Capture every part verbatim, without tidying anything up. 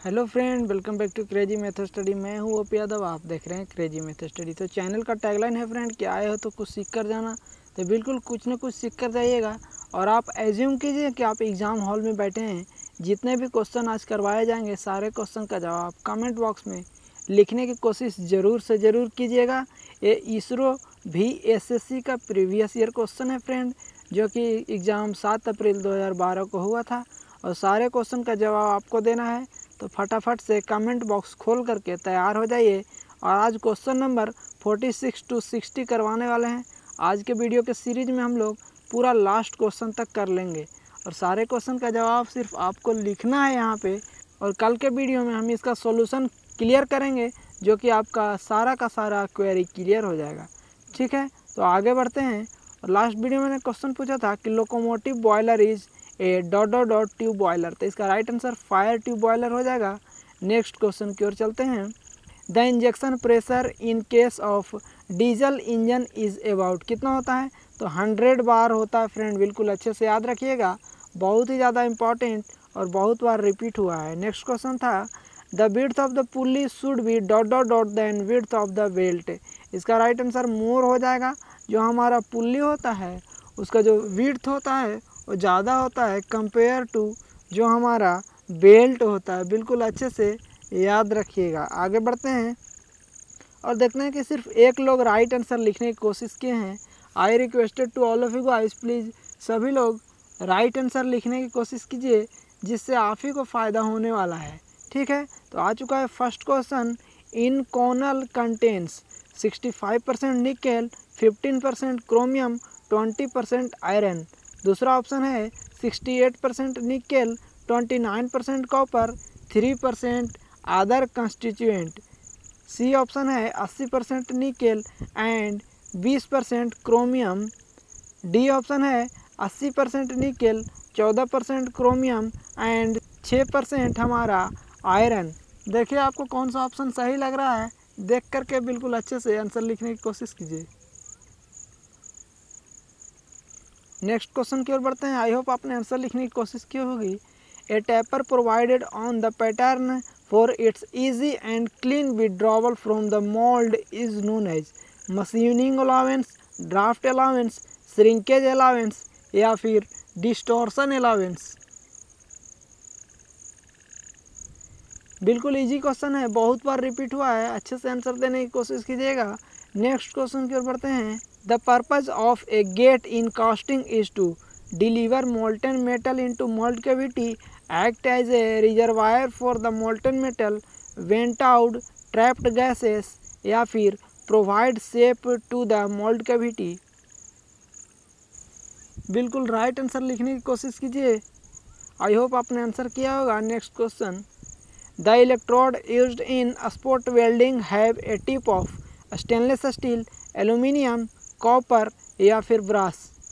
Hello friend, welcome back to crazy method study. मैं हूँ OP Yadav, आप देख रहे हैं क्रेजी मेथड स्टडी। तो चैनल का टैगलाइन है फ्रेंड कि आए हो तो कुछ सीख कर जाना। तो बिल्कुल कुछ ना कुछ सीख कर जाइएगा। और आप एज्यूम कीजिए कि आप एग्ज़ाम हॉल में बैठे हैं। जितने भी क्वेश्चन आज करवाए जाएंगे सारे क्वेश्चन का जवाब कमेंट बॉक्स में लिखने की कोशिश ज़रूर से ज़रूर कीजिएगा। ये इसरो भी एस एस सी का प्रीवियस ईयर क्वेश्चन है फ्रेंड, जो कि एग्ज़ाम सात अप्रैल दो हज़ार बारह को हुआ था। और सारे क्वेश्चन का जवाब आपको देना है, तो फटाफट से कमेंट बॉक्स खोल करके तैयार हो जाइए। और आज क्वेश्चन नंबर छियालीस टू साठ करवाने वाले हैं। आज के वीडियो के सीरीज में हम लोग पूरा लास्ट क्वेश्चन तक कर लेंगे और सारे क्वेश्चन का जवाब सिर्फ आपको लिखना है यहाँ पे। और कल के वीडियो में हम इसका सॉल्यूशन क्लियर करेंगे, जो कि आपका सारा का सारा क्वेरी क्लियर हो जाएगा। ठीक है, तो आगे बढ़ते हैं। और लास्ट वीडियो में मैंने क्वेश्चन पूछा था कि locomotive boiler is a dot dot dot tube boiler, तो इसका right answer fire tube boiler हो जाएगा। नेक्स्ट क्वेश्चन की ओर चलते हैं। The injection pressure in case of diesel engine is about, कितना होता है? तो हंड्रेड बार होता है फ्रेंड, बिल्कुल अच्छे से याद रखिएगा, बहुत ही ज़्यादा इंपॉर्टेंट और बहुत बार रिपीट हुआ है। नेक्स्ट क्वेश्चन था the width of the pulley should be dot dot dot then width of the belt, इसका राइट आंसर मोर हो जाएगा। जो हमारा पुल्ली होता है उसका जो विड्थ होता है वो ज़्यादा होता है कंपेयर टू जो हमारा बेल्ट होता है। बिल्कुल अच्छे से याद रखिएगा। आगे बढ़ते हैं और देखते हैं कि सिर्फ एक लोग राइट आंसर लिखने की कोशिश किए हैं। I requested to all of you guys, please सभी लोग राइट आंसर लिखने की कोशिश कीजिए, जिससे आप ही को फ़ायदा होने वाला है। ठीक है, तो आ चुका है first question. Inconel contents sixty five percent nickel, fifteen percent chromium, twenty percent iron. दूसरा ऑप्शन है sixty eight percent nickel, twenty nine percent copper, three percent other constituent. C option है अस्सी परसेंट निकेल एंड बीस percent chromium. D option है अस्सी percent nickel, चौदह percent chromium and छः percent हमारा आयरन। देखिए आपको कौन सा ऑप्शन सही लग रहा है, देख करके बिल्कुल अच्छे से आंसर लिखने की कोशिश कीजिए। नेक्स्ट क्वेश्चन की ओर बढ़ते हैं। आई होप आपने आंसर लिखने की कोशिश की होगी। A taper provided on the pattern for its easy and clean withdrawal from the mould is known as machining allowance, draft allowance, shrinkage allowance या फिर डिस्टॉर्शन अलाउंस। बिल्कुल इजी क्वेश्चन है, बहुत बार रिपीट हुआ है, अच्छे से आंसर देने की कोशिश कीजिएगा। नेक्स्ट क्वेश्चन की ओर बढ़ते हैं। The purpose of a gate in casting is to deliver molten metal into mould cavity, act as a reservoir for the molten metal, vent out trapped gases या फिर provide shape to the mould cavity. बिल्कुल right answer लिखने की कोशिश कीजिए। आई hope आपने answer किया होगा। Next question. The electrode used in spot welding have a tip of stainless steel, aluminium, copper या फिर ब्रास।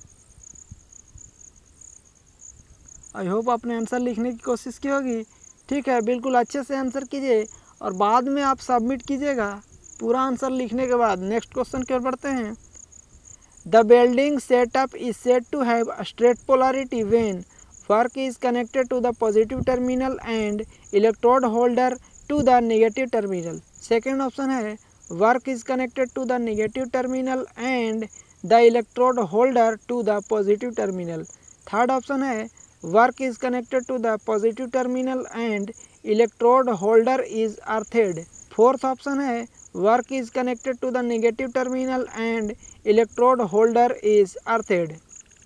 आई होप आपने आंसर लिखने की कोशिश की होगी। ठीक है, बिल्कुल अच्छे से आंसर कीजिए और बाद में आप सबमिट कीजिएगा पूरा आंसर लिखने के बाद। नेक्स्ट क्वेश्चन की ओर बढ़ते हैं। The welding setup is said to have straight polarity when work is connected to the positive terminal and electrode holder to the negative terminal. Second option है work is connected to the negative terminal and the electrode holder to the positive terminal. Third option है work is connected to the positive terminal and electrode holder is earthed. Fourth option है work is connected to the negative terminal and electrode holder is earthed.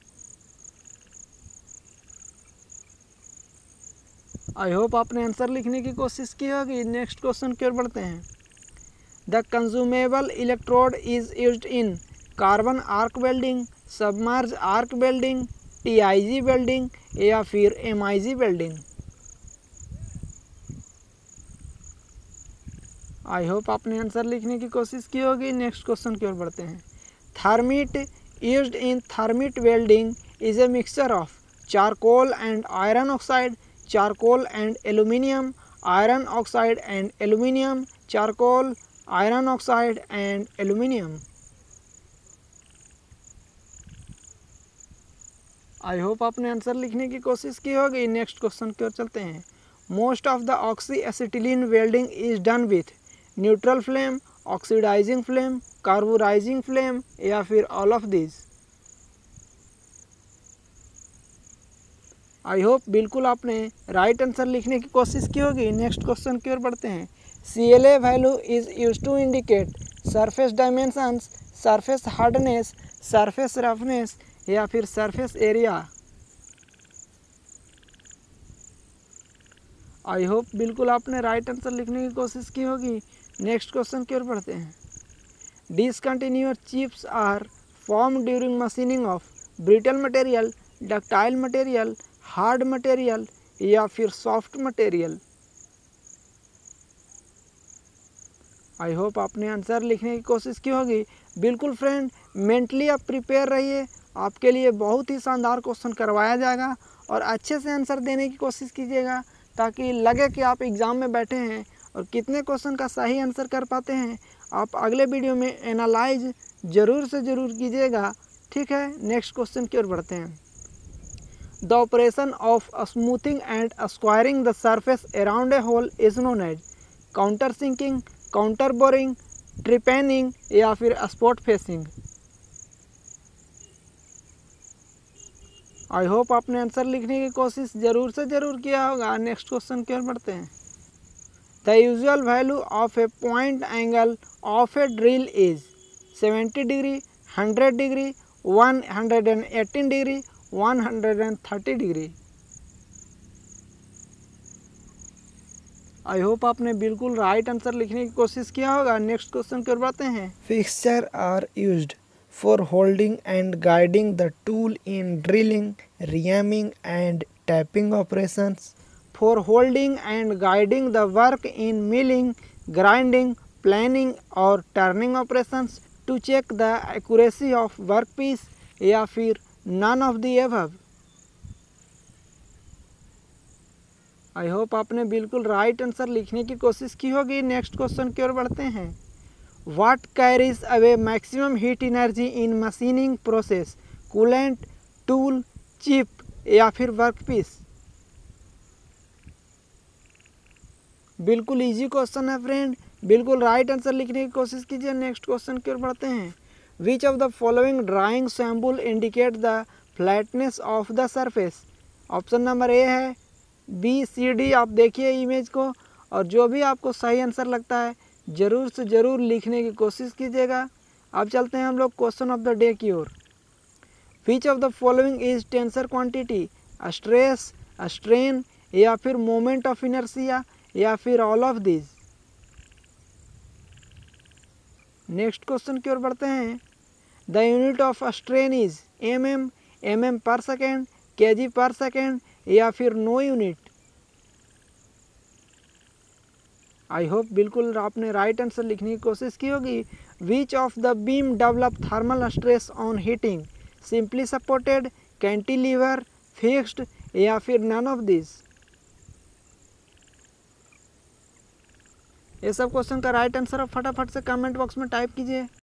I hope आपने answer लिखने की कोशिश की होगी। Next question की ओर बढ़ते हैं। The consumable electrode is used in carbon arc welding, submerge arc welding, T I G welding या फिर M I G welding. I hope आपने आंसर लिखने की कोशिश की होगी। नेक्स्ट क्वेश्चन की ओर बढ़ते हैं। Thermit used in thermit welding is a mixture of charcoal and iron oxide, charcoal and aluminium, iron oxide and aluminium, charcoal, iron oxide and aluminium. I hope आपने आंसर लिखने की कोशिश की होगी। नेक्स्ट क्वेश्चन की ओर चलते हैं। Most of the oxy acetylene welding is done with neutral flame, oxidising flame, carburising flame या फिर all of this. I hope बिल्कुल आपने राइट आंसर लिखने की कोशिश की होगी। नेक्स्ट क्वेश्चन की ओर बढ़ते हैं। C L A value is use to indicate surface dimensions, surface hardness, surface roughness या फिर सरफेस एरिया। आई होप बिल्कुल आपने राइट आंसर लिखने की कोशिश की होगी। नेक्स्ट क्वेश्चन की ओर बढ़ते हैं। Discontinuous chips are form during machining of brittle material, ductile material, hard material या फिर सॉफ्ट मटेरियल। आई होप आपने आंसर लिखने की कोशिश की होगी। बिल्कुल फ्रेंड, मेंटली आप प्रिपेयर रहिए, आपके लिए बहुत ही शानदार क्वेश्चन करवाया जाएगा और अच्छे से आंसर देने की कोशिश कीजिएगा ताकि लगे कि आप एग्ज़ाम में बैठे हैं और कितने क्वेश्चन का सही आंसर कर पाते हैं आप अगले वीडियो में एनालाइज ज़रूर से ज़रूर कीजिएगा। ठीक है, नेक्स्ट क्वेश्चन की ओर बढ़ते हैं। The operation of smoothing and squaring the surface around a hole is known as countersinking, counterboring, trepanning या फिर स्पॉट फेसिंग। आई होप आपने आंसर लिखने की कोशिश ज़रूर से ज़रूर किया होगा। नेक्स्ट क्वेश्चन की ओर बढ़ते हैं। The usual value of a point angle of a drill is seventy degree, hundred degree, one hundred eighteen degree, one hundred thirty degree. I hope आपने बिल्कुल राइट आंसर लिखने की कोशिश किया होगा। नेक्स्ट क्वेश्चन की ओर बढ़ते हैं। Fixture are used for holding and guiding the tool in drilling, reaming and tapping operations, for holding and guiding the work in milling, grinding, planing और turning operations, to check the accuracy of workpiece या फिर none of the above. I hope आपने बिल्कुल right answer लिखने की कोशिश की होगी। नेक्स्ट क्वेश्चन की ओर बढ़ते हैं। What carries away maximum heat energy in machining process, coolant, tool, chip या फिर वर्कपीस। बिल्कुल इजी क्वेश्चन है फ्रेंड, बिल्कुल राइट आंसर लिखने की कोशिश कीजिए। नेक्स्ट क्वेश्चन की ओर बढ़ते हैं। Which of the following drawing sample indicate the flatness of the surface. Option number A है, बी, सी, डी। आप देखिए इमेज को और जो भी आपको सही आंसर लगता है ज़रूर से ज़रूर लिखने की कोशिश कीजिएगा। अब चलते हैं हम लोग क्वेश्चन ऑफ द डे की ओर। Which of the following is tensor quantity, stress, strain या फिर मोमेंट ऑफ इनर्शिया या फिर all of this. Next question की ओर बढ़ते हैं। The unit of strain is M M, M M per second, K G पर सेकेंड या फिर नो यूनिट। आई होप बिल्कुल आपने राइट आंसर लिखने की कोशिश की होगी। Which of the beam develop thermal stress on heating, simply supported, cantilever, fixed या फिर नन ऑफ दिस। ये सब क्वेश्चन का राइट आंसर आप फटाफट से कमेंट बॉक्स में टाइप कीजिए।